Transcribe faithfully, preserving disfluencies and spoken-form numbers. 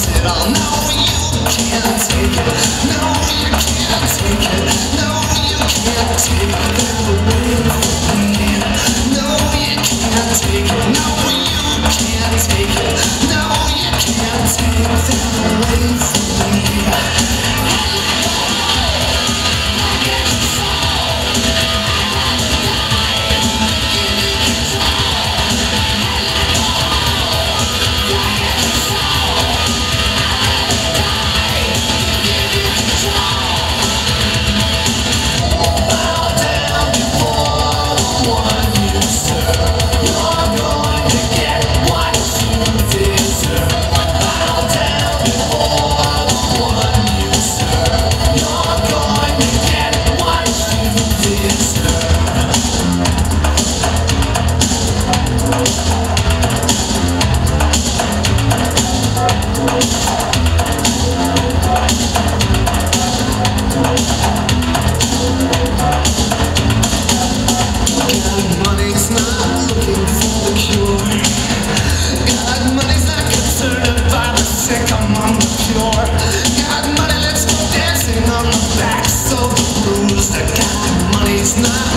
wants it all. No, you can't take it. No, you can't take it. No, you can't take that away from me. No, you can't take it. No, you can't take it. No, you can't take that away from me. It's not